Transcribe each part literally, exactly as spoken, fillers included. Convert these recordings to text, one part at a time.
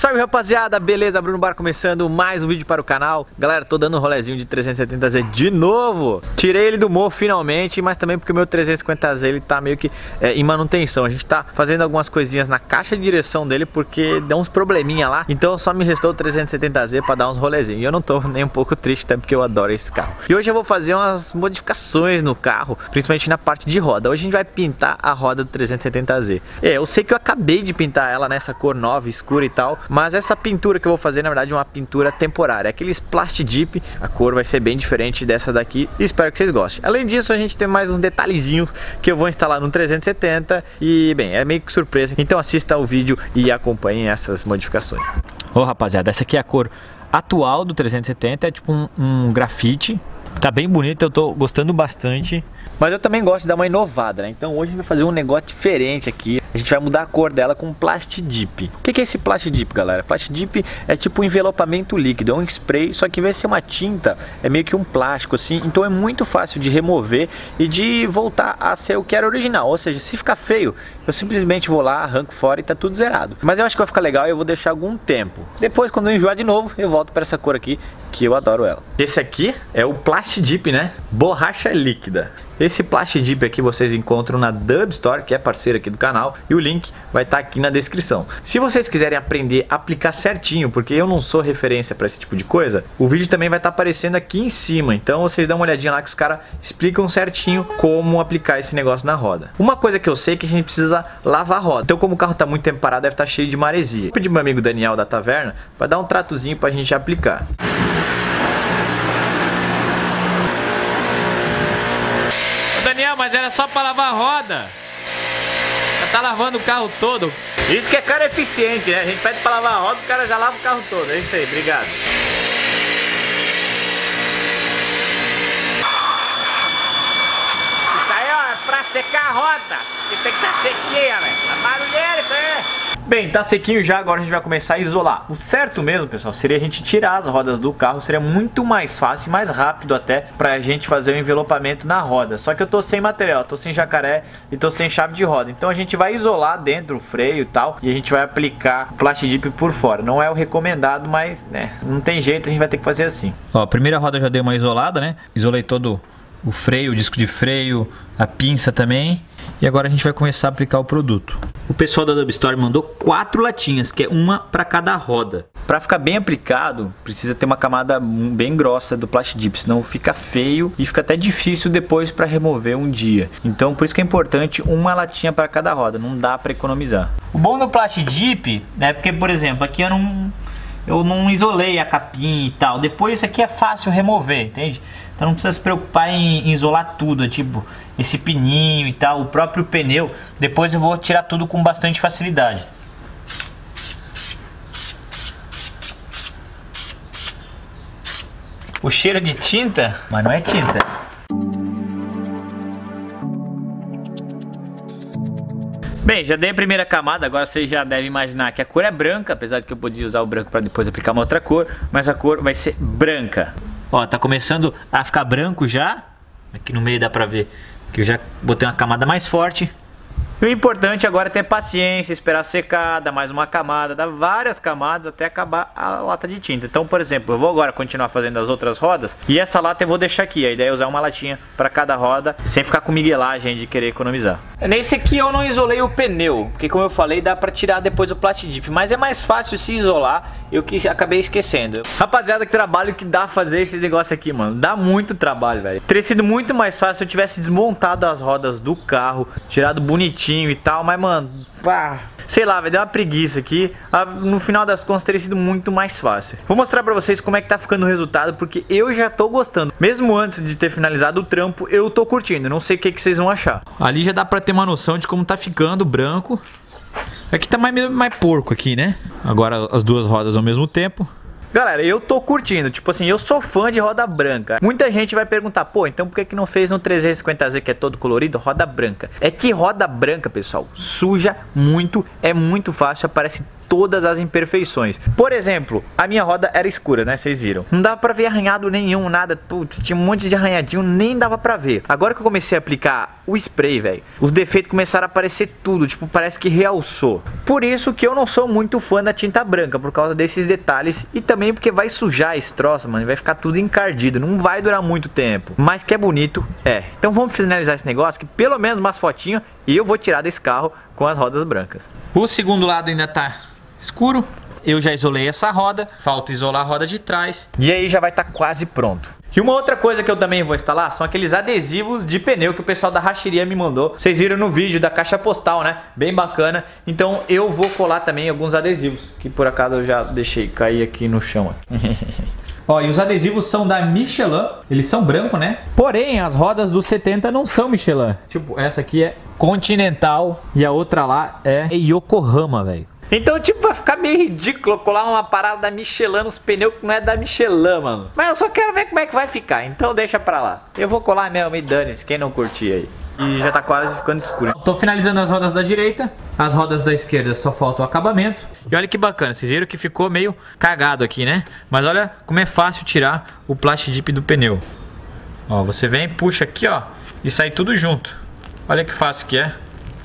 Salve rapaziada, beleza? Bruno Bar começando mais um vídeo para o canal. Galera, tô dando um rolezinho de trezentos e setenta Z de novo. Tirei ele do morro finalmente, mas também porque o meu trezentos e cinquenta Z ele tá meio que é, em manutenção. A gente tá fazendo algumas coisinhas na caixa de direção dele porque deu uns probleminha lá. Então só me restou o trezentos e setenta Z para dar uns rolezinhos. E eu não tô nem um pouco triste, até porque eu adoro esse carro. E hoje eu vou fazer umas modificações no carro, principalmente na parte de roda. Hoje a gente vai pintar a roda do trezentos e setenta Z. É, eu sei que eu acabei de pintar ela nessa cor nova, escura e tal, mas essa pintura que eu vou fazer, na verdade, é uma pintura temporária. Aqueles Plasti Dip, a cor vai ser bem diferente dessa daqui e espero que vocês gostem. Além disso, a gente tem mais uns detalhezinhos que eu vou instalar no trezentos e setenta e, bem, é meio que surpresa. Então assista o vídeo e acompanhem essas modificações. Ô, rapaziada, essa aqui é a cor atual do trezentos e setenta, é tipo um, um grafite. Tá bem bonito, eu tô gostando bastante. Mas eu também gosto de dar uma inovada, né? Então hoje a gente vai fazer um negócio diferente aqui. A gente vai mudar a cor dela com Plasti Dip. O que é esse Plasti Dip, galera? Plasti Dip é tipo um envelopamento líquido, é um spray, só que em vez de ser uma tinta, é meio que um plástico assim. Então é muito fácil de remover e de voltar a ser o que era original. Ou seja, se ficar feio, eu simplesmente vou lá, arranco fora e tá tudo zerado. Mas eu acho que vai ficar legal e eu vou deixar algum tempo. Depois, quando eu enjoar de novo, eu volto para essa cor aqui, que eu adoro ela. Esse aqui é o Plasti Dip, né? Borracha líquida. Esse Plasti Dip aqui vocês encontram na Dub Store, que é parceira aqui do canal, e o link vai estar aqui na descrição. Se vocês quiserem aprender a aplicar certinho, porque eu não sou referência para esse tipo de coisa, o vídeo também vai estar aparecendo aqui em cima. Então vocês dão uma olhadinha lá que os caras explicam certinho como aplicar esse negócio na roda. Uma coisa que eu sei é que a gente precisa lavar a roda. Então, como o carro está muito tempo parado, deve estar cheio de maresia. Vou pedir pro meu amigo Daniel da taverna para dar um tratozinho para a gente aplicar. Daniel, mas era só pra lavar a roda. Já tá lavando o carro todo. Isso que é cara eficiente, né? A gente pede pra lavar a roda, o cara já lava o carro todo. É isso aí, obrigado. Isso aí, ó, é pra secar a roda. Que tem que estar sequinha, velho. Tá barulheiro isso aí. Bem, tá sequinho já, agora a gente vai começar a isolar. O certo mesmo, pessoal, seria a gente tirar as rodas do carro. Seria muito mais fácil e mais rápido até pra gente fazer o envelopamento na roda. Só que eu tô sem material, tô sem jacaré e tô sem chave de roda. Então a gente vai isolar dentro o freio e tal, e a gente vai aplicar Plasti Dip por fora. Não é o recomendado, mas, né, não tem jeito, a gente vai ter que fazer assim. Ó, a primeira roda eu já dei uma isolada, né? Isolei todo o freio, o disco de freio, a pinça também. E agora a gente vai começar a aplicar o produto. O pessoal da Dub Store mandou quatro latinhas, que é uma para cada roda. Para ficar bem aplicado, precisa ter uma camada bem grossa do Plasti Dip, senão fica feio e fica até difícil depois para remover um dia. Então por isso que é importante uma latinha para cada roda, não dá para economizar. O bom do Plasti Dip é porque, por exemplo, aqui eu não... eu não isolei a capinha e tal. Depois isso aqui é fácil remover, entende? Então não precisa se preocupar em, em isolar tudo, é tipo esse pininho e tal, o próprio pneu. Depois eu vou tirar tudo com bastante facilidade. O cheiro de tinta, mas não é tinta. Bem, já dei a primeira camada, agora vocês já devem imaginar que a cor é branca, apesar de que eu podia usar o branco para depois aplicar uma outra cor, mas a cor vai ser branca. Ó, tá começando a ficar branco já, aqui no meio dá pra ver que eu já botei uma camada mais forte. E o importante agora é ter paciência, esperar secar, dar mais uma camada, dar várias camadas até acabar a lata de tinta. Então, por exemplo, eu vou agora continuar fazendo as outras rodas e essa lata eu vou deixar aqui. A ideia é usar uma latinha para cada roda, sem ficar com miguelagem de querer economizar. Nesse aqui eu não isolei o pneu, porque como eu falei, dá para tirar depois o Plasti Dip, mas é mais fácil se isolar, eu que acabei esquecendo. Rapaziada, que trabalho que dá fazer esse negócio aqui, mano. Dá muito trabalho, velho. Teria sido muito mais fácil se eu tivesse desmontado as rodas do carro, tirado bonitinho e tal, mas mano, pá, sei lá, vai dar uma preguiça aqui. No final das contas teria sido muito mais fácil. Vou mostrar pra vocês como é que tá ficando o resultado, porque eu já tô gostando. Mesmo antes de ter finalizado o trampo, eu tô curtindo. Não sei o que, que vocês vão achar. Ali já dá pra ter uma noção de como tá ficando branco. Aqui tá mais, mais porco aqui, né? Agora as duas rodas ao mesmo tempo. Galera, eu tô curtindo, tipo assim, eu sou fã de roda branca. Muita gente vai perguntar, pô, então por que que não fez no trezentos e cinquenta Z que é todo colorido, roda branca? É que roda branca, pessoal, suja muito, é muito fácil, aparece todas as imperfeições. Por exemplo, a minha roda era escura, né? Vocês viram. Não dava pra ver arranhado nenhum, nada. Putz, tinha um monte de arranhadinho, nem dava pra ver. Agora que eu comecei a aplicar o spray, velho, os defeitos começaram a aparecer tudo. Tipo, parece que realçou. Por isso que eu não sou muito fã da tinta branca, por causa desses detalhes. E também porque vai sujar esse troço, mano. Vai ficar tudo encardido. Não vai durar muito tempo. Mas que é bonito, é. Então vamos finalizar esse negócio, que pelo menos umas fotinhas e eu vou tirar desse carro com as rodas brancas. O segundo lado ainda tá escuro. Eu já isolei essa roda, falta isolar a roda de trás. E aí já vai estar quase pronto. E uma outra coisa que eu também vou instalar são aqueles adesivos de pneu que o pessoal da Racheria me mandou. Vocês viram no vídeo da caixa postal, né? Bem bacana. Então eu vou colar também alguns adesivos, que por acaso eu já deixei cair aqui no chão. Ó, e os adesivos são da Michelin, eles são branco, né? Porém, as rodas do setenta não são Michelin. Tipo, essa aqui é Continental e a outra lá é Yokohama, velho. Então, tipo, vai ficar meio ridículo colar uma parada da Michelin nos pneus que não é da Michelin, mano. Mas eu só quero ver como é que vai ficar, então deixa pra lá. Eu vou colar mesmo, e dane-se, quem não curtir aí. E já tá quase ficando escuro. Tô finalizando as rodas da direita, as rodas da esquerda só falta o acabamento. E olha que bacana, vocês viram que ficou meio cagado aqui, né? Mas olha como é fácil tirar o plastidip do pneu. Ó, você vem, puxa aqui, ó, e sai tudo junto. Olha que fácil que é.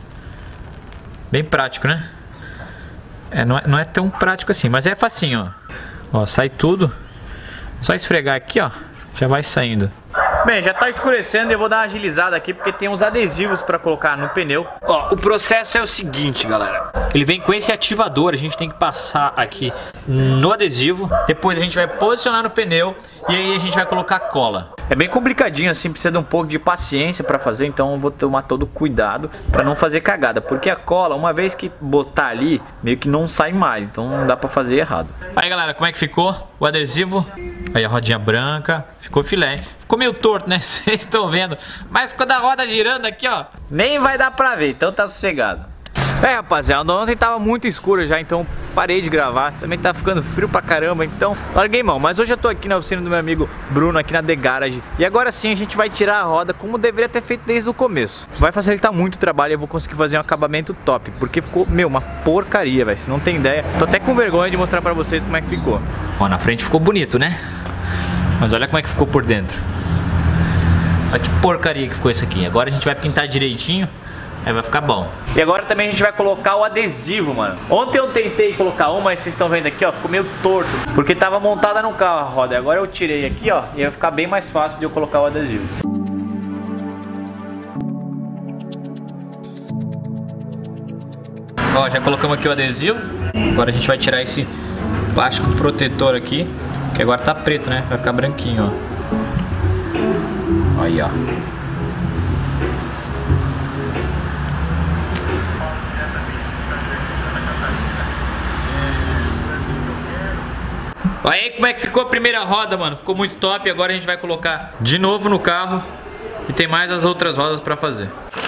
Bem prático, né? É, não, é, não é tão prático assim, mas é facinho, ó. Ó, sai tudo. Só esfregar aqui, ó, já vai saindo. Bem, já tá escurecendo e eu vou dar uma agilizada aqui porque tem uns adesivos pra colocar no pneu. Ó, o processo é o seguinte, galera. Ele vem com esse ativador, a gente tem que passar aqui no adesivo. Depois a gente vai posicionar no pneu e aí a gente vai colocar cola. É bem complicadinho assim, precisa de um pouco de paciência pra fazer, então eu vou tomar todo cuidado pra não fazer cagada. Porque a cola, uma vez que botar ali, meio que não sai mais, então não dá pra fazer errado. Aí, galera, como é que ficou o adesivo? Aí a rodinha branca, ficou filé. Ficou meio torto, né? Vocês estão vendo. Mas quando a roda girando aqui, ó, nem vai dar pra ver, então tá sossegado. É, rapaziada, ontem tava muito escuro já, então parei de gravar. Também tá ficando frio pra caramba, então larguei mão. Mas hoje eu tô aqui na oficina do meu amigo Bruno, aqui na The Garage. E agora sim a gente vai tirar a roda como deveria ter feito desde o começo. Vai facilitar muito o trabalho e eu vou conseguir fazer um acabamento top. Porque ficou, meu, uma porcaria, velho. Você não tem ideia. Tô até com vergonha de mostrar pra vocês como é que ficou. Ó, na frente ficou bonito, né? Mas olha como é que ficou por dentro. Olha que porcaria que ficou isso aqui. Agora a gente vai pintar direitinho, aí vai ficar bom. E agora também a gente vai colocar o adesivo, mano. Ontem eu tentei colocar um, mas vocês estão vendo aqui, ó, ficou meio torto, porque tava montada no carro a roda. Agora eu tirei aqui, ó, e vai ficar bem mais fácil de eu colocar o adesivo. Ó, já colocamos aqui o adesivo. Agora a gente vai tirar esse plástico protetor aqui, que agora tá preto, né? Vai ficar branquinho, ó. Aí, ó. Aí, como é que ficou a primeira roda, mano? Ficou muito top. Agora a gente vai colocar de novo no carro. E tem mais as outras rodas pra fazer.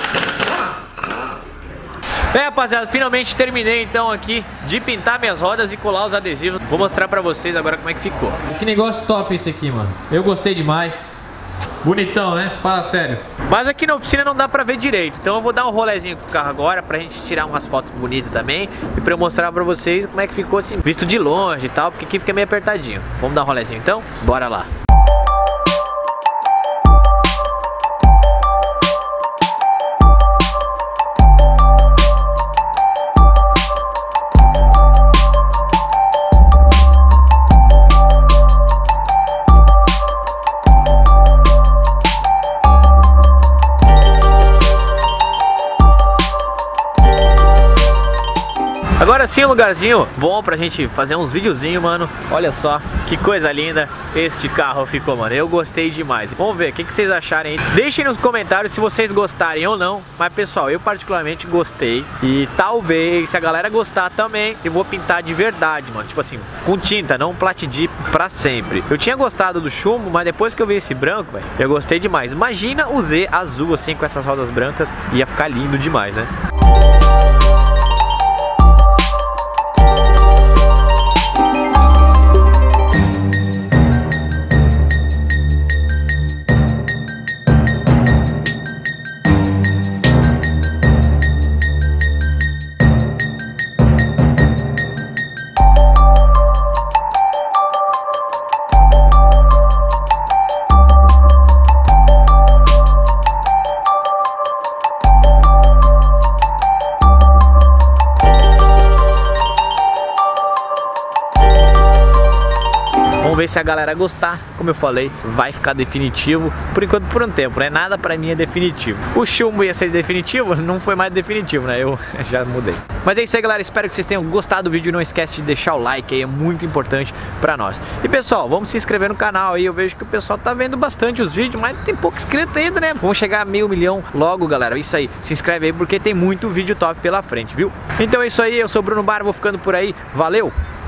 Bem, rapaziada, finalmente terminei então aqui de pintar minhas rodas e colar os adesivos. Vou mostrar pra vocês agora como é que ficou. Que negócio top esse aqui, mano. Eu gostei demais. Bonitão, né? Fala sério. Mas aqui na oficina não dá pra ver direito, então eu vou dar um rolezinho com o carro agora pra gente tirar umas fotos bonitas também e pra eu mostrar pra vocês como é que ficou assim, visto de longe e tal, porque aqui fica meio apertadinho. Vamos dar um rolezinho então? Bora lá. Agora sim, um lugarzinho bom pra gente fazer uns videozinhos, mano. Olha só que coisa linda este carro ficou, mano. Eu gostei demais. Vamos ver o que, que vocês acharem aí. Deixem nos comentários se vocês gostarem ou não. Mas, pessoal, eu particularmente gostei. E talvez, se a galera gostar também, eu vou pintar de verdade, mano. Tipo assim, com tinta, não platidip pra sempre. Eu tinha gostado do chumbo, mas depois que eu vi esse branco, véio, eu gostei demais. Imagina o Z azul, assim, com essas rodas brancas. Ia ficar lindo demais, né? Vamos ver se a galera gostar. Como eu falei, vai ficar definitivo. Por enquanto, por um tempo, né? Nada pra mim é definitivo. O chumbo ia ser definitivo, não foi mais definitivo, né? Eu já mudei. Mas é isso aí, galera. Espero que vocês tenham gostado do vídeo. Não esquece de deixar o like aí, é muito importante pra nós. E pessoal, vamos se inscrever no canal aí. Eu vejo que o pessoal tá vendo bastante os vídeos, mas tem pouco inscrito ainda, né? Vamos chegar a meio milhão logo, galera. Isso aí, se inscreve aí porque tem muito vídeo top pela frente, viu? Então é isso aí, eu sou o Bruno Bar, vou ficando por aí. Valeu!